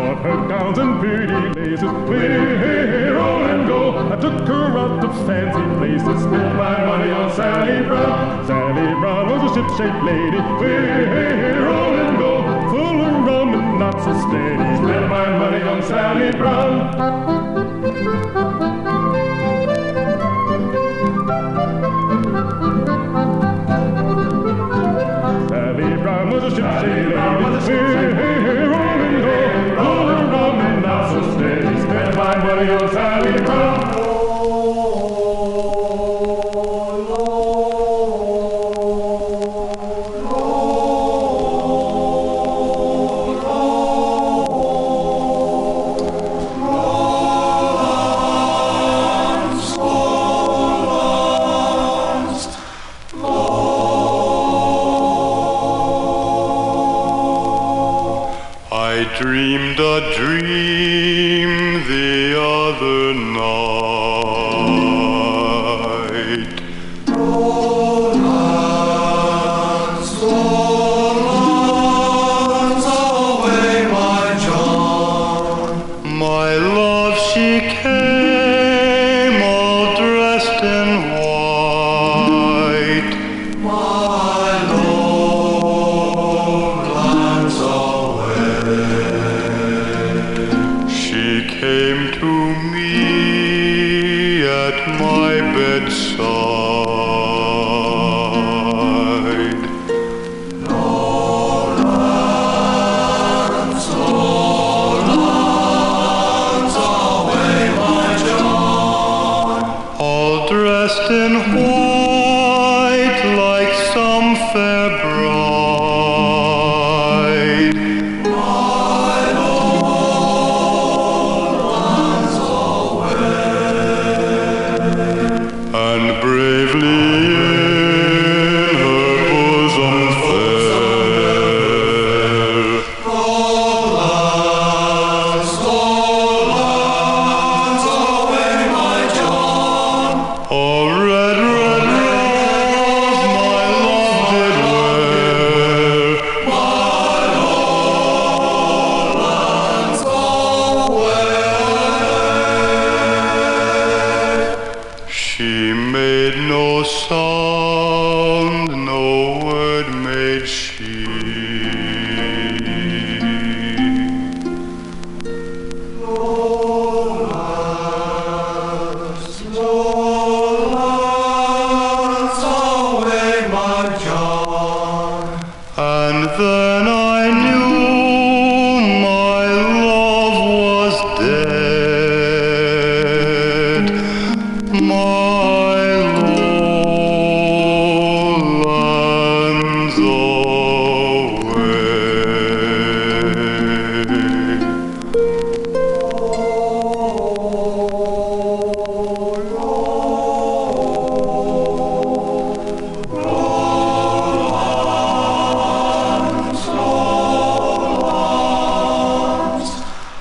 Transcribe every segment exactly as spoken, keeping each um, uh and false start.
bought her gowns and pretty laces. We roll and go. I took her out to fancy places. Spent my money on Sally Brown. Sally Brown was a ship-shaped lady. We roll and go. Full of rum and not so steady. Spent my money on Sally Brown. Sally Brown was a ship-shaped lady. We roll and go. Full of rum and not so steady. Spent my money on Sally Brown. I dreamed a dream the other night. Rollins, Rollins, away, my John. My love, she came all dressed in white. My Lowlands away. She came to me at my bedside. Lowlands, Lowlands, away, my John. All dressed in white like some fair bride. My Lowlands away. And bravely in her bosom fair, Lowlands, Lowlands, away, my John. a red, red rose my love did wear. My Lowlands away. She made no sound, no word made she. Lowlands, Lowlands, away, my John. And then I knew my love was dead. My Lowlands away. Lowlands, Lowlands,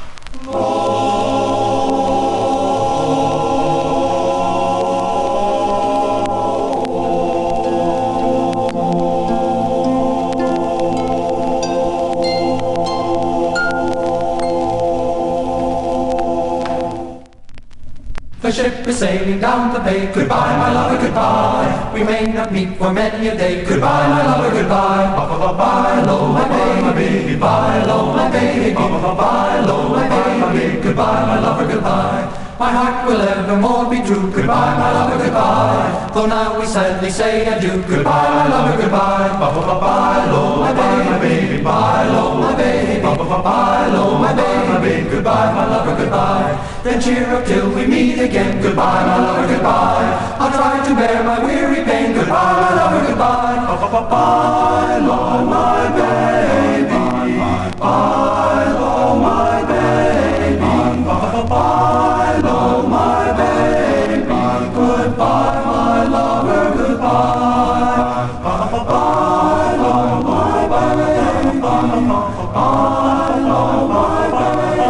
The ship is sailing down the bay. Goodbye, my lover, goodbye. We may not meet for many a day. Goodbye, my lover, goodbye. Bye, low, my baby. Bye, low, my baby. Bye, low, my baby. Goodbye, my lover, goodbye. My heart will evermore be true. Goodbye, my lover, goodbye. Though now we sadly say adieu. Goodbye, my lover, goodbye. Bye, low, my baby. Bye, low, my baby. Bye, low, my baby. Goodbye, my lover, goodbye. Then cheer up till we meet again. Goodbye, my lover, goodbye. I'll try to bear my weary pain. Goodbye, my lover, goodbye. Bye, low, my baby. Bye, low, my baby. Bye, low, my baby. Goodbye, my lover, goodbye. Bye, low, my baby. Bye, low, my baby.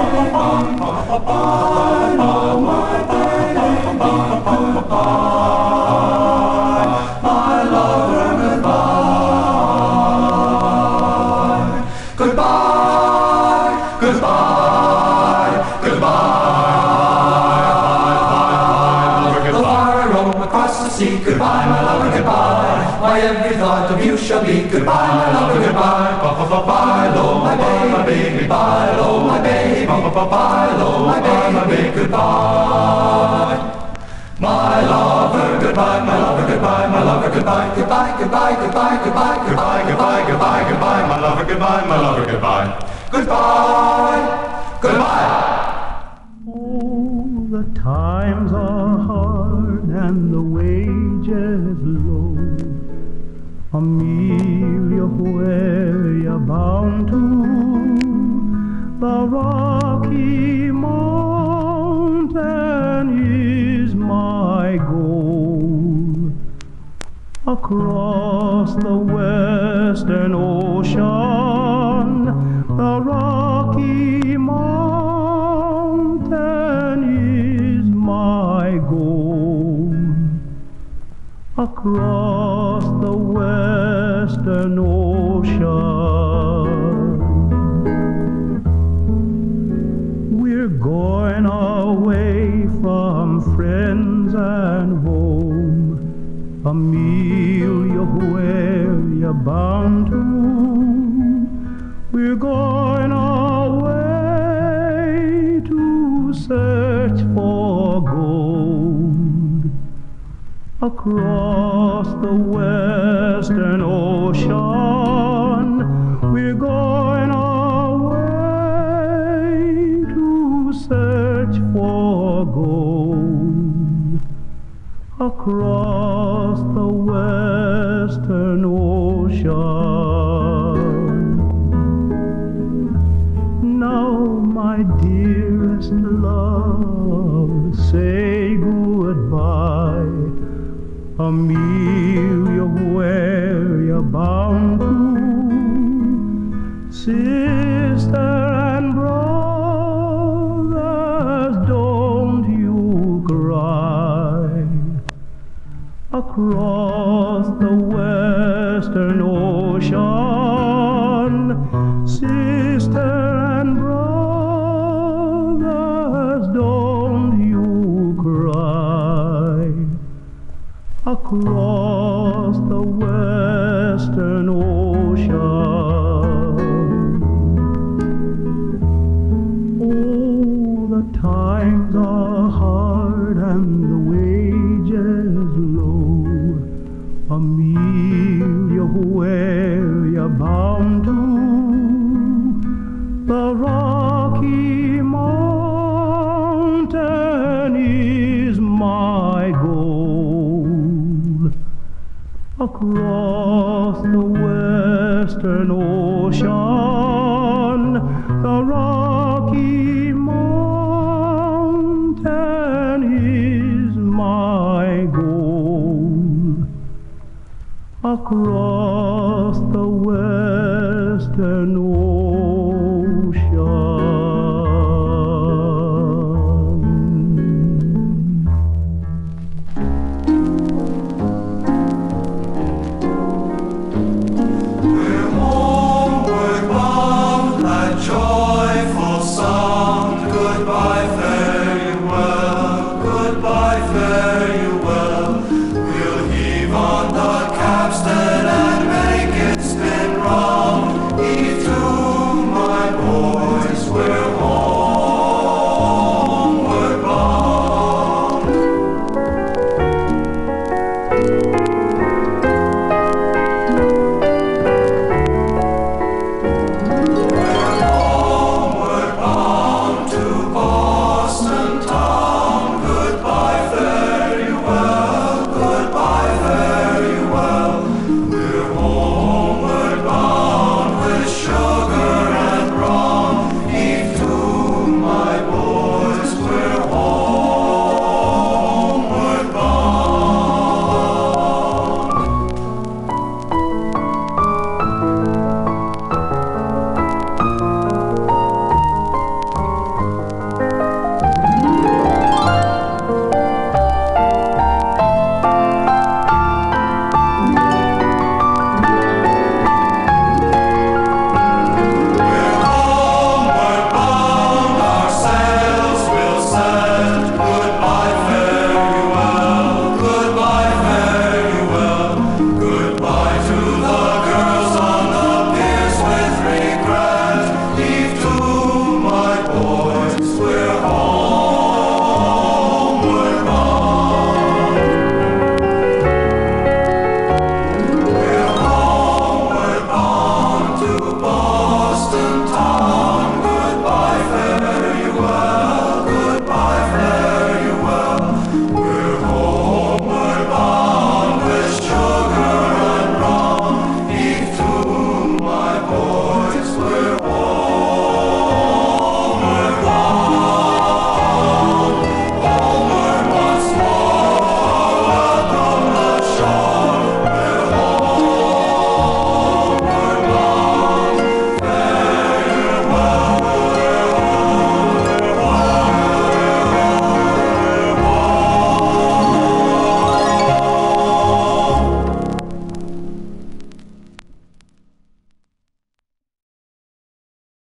Bye, low, my baby. Goodbye, my lover, goodbye. Goodbye. sea. Goodbye, my lover, goodbye. My every thought of you shall be. Goodbye, my lover, goodbye. Bye, lo, my baby. Bye, lo, my baby. Bye, lo, my baby. Goodbye. My lover, goodbye, my lover, goodbye, my lover, goodbye, goodbye, goodbye, goodbye, goodbye, goodbye, goodbye, goodbye, goodbye, my lover, goodbye, my lover, goodbye, goodbye, goodbye. Oh, the times are hard and the wages low. Amelia, where you bound to? The Rocky Mountain is my goal. Across the western ocean, the Rocky Mountain is my goal. Across the western ocean, we're going away from friends and home. Amelia, where you bound to? We're going away to search for gold. Across the western ocean, we're going away to search for gold. Across the western ocean. Now, my dearest love, say goodbye. Amelia, where you bound to? Sister and brothers, don't you cry. Across the western ocean, sister and brothers, don't you cry. Across the western ocean. Oh, the times are hard and the wages low. Amelia, where you bound to? The Rocky Mountain is my goal. Across the western ocean, the Rocky Mountain is my goal. Across